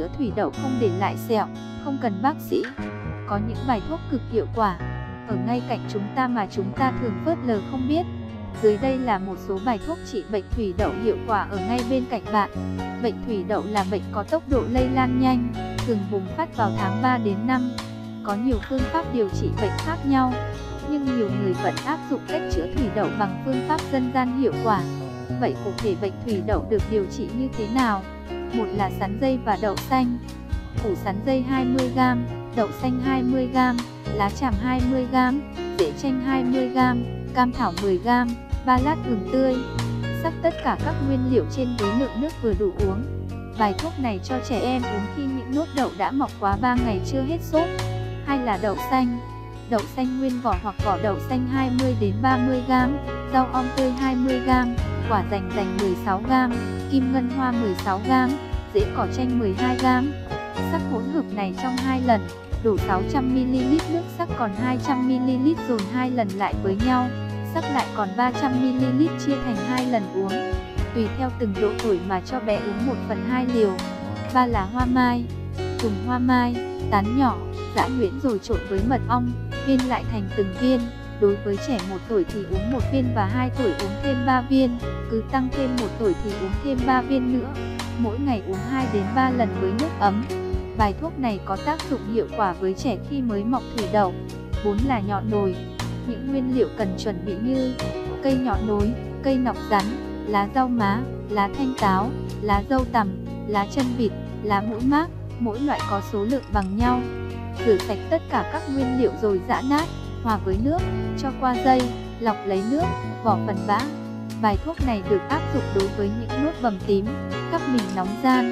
chữa thủy đậu không để lại sẹo, không cần bác sĩ. Có những bài thuốc cực hiệu quả ở ngay cạnh chúng ta mà chúng ta thường phớt lờ không biết. Dưới đây là một số bài thuốc trị bệnh thủy đậu hiệu quả ở ngay bên cạnh bạn. Bệnh thủy đậu là bệnh có tốc độ lây lan nhanh, thường bùng phát vào tháng 3 đến 5. Có nhiều phương pháp điều trị bệnh khác nhau, nhưng nhiều người vẫn áp dụng cách chữa thủy đậu bằng phương pháp dân gian hiệu quả. Vậy cụ thể bệnh thủy đậu được điều trị như thế nào? Một là sắn dây và đậu xanh. Củ sắn dây 20g, đậu xanh 20g, lá chàm 20g, rễ chanh 20g, cam thảo 10g, 3 lát gừng tươi. Sắc tất cả các nguyên liệu trên với lượng nước vừa đủ uống. Bài thuốc này cho trẻ em uống khi những nốt đậu đã mọc quá 3 ngày chưa hết sốt. Hai là đậu xanh. Đậu xanh nguyên vỏ hoặc vỏ đậu xanh 20 đến 30g, rau om tươi 20g, quả dành 16g, kim ngân hoa 16g, rễ cỏ chanh 12g. Sắc hỗn hợp này trong 2 lần, đổ 600ml nước sắc còn 200ml dồn 2 lần lại với nhau, sắc lại còn 300ml chia thành 2 lần uống. Tùy theo từng độ tuổi mà cho bé uống 1/2 liều. 3 là hoa mai. Dùng hoa mai, tán nhỏ, giã nhuyễn rồi trộn với mật ong, viên lại thành từng viên. Đối với trẻ 1 tuổi thì uống 1 viên và 2 tuổi uống thêm 3 viên, cứ tăng thêm 1 tuổi thì uống thêm 3 viên nữa. Mỗi ngày uống 2 đến 3 lần với nước ấm. Bài thuốc này có tác dụng hiệu quả với trẻ khi mới mọc thủy đậu. 4 là nhọ nồi. Những nguyên liệu cần chuẩn bị như cây nhọ nối, cây nọc rắn, lá rau má, lá thanh táo, lá dâu tằm, lá chân vịt, lá mũi mác, mỗi loại có số lượng bằng nhau. Rửa sạch tất cả các nguyên liệu rồi giã nát, hòa với nước, cho qua dây, lọc lấy nước, bỏ phần bã. Bài thuốc này được áp dụng đối với những nốt bầm tím, các mình nóng ran.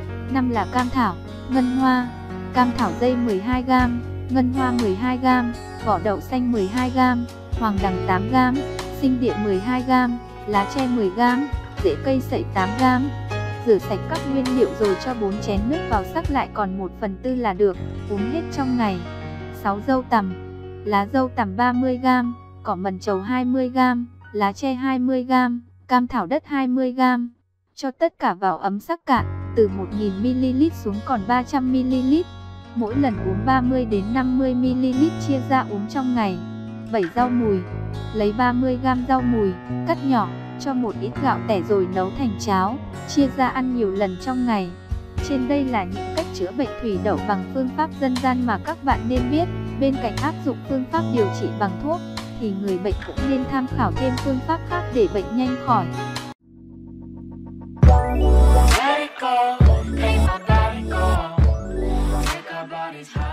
5 là cam thảo, ngân hoa. Cam thảo dây 12g, ngân hoa 12g, vỏ đậu xanh 12g, hoàng đằng 8g, sinh điện 12g, lá tre 10g, rễ cây sậy 8g. Rửa sạch các nguyên liệu rồi cho 4 chén nước vào sắc lại còn 1/4 là được, uống hết trong ngày. 6 dâu tằm. Lá dâu tằm 30g, cỏ mần trầu 20g, lá tre 20g, cam thảo đất 20g. Cho tất cả vào ấm sắc cạn, từ 1000ml xuống còn 300ml. Mỗi lần uống 30 đến 50ml chia ra uống trong ngày. 7 rau mùi. Lấy 30g rau mùi, cắt nhỏ, cho một ít gạo tẻ rồi nấu thành cháo, chia ra ăn nhiều lần trong ngày. Trên đây là những cách chữa bệnh thủy đậu bằng phương pháp dân gian mà các bạn nên biết. Bên cạnh áp dụng phương pháp điều trị bằng thuốc, thì người bệnh cũng nên tham khảo thêm phương pháp khác để bệnh nhanh khỏi. Let it go, make my body go, make our bodies high.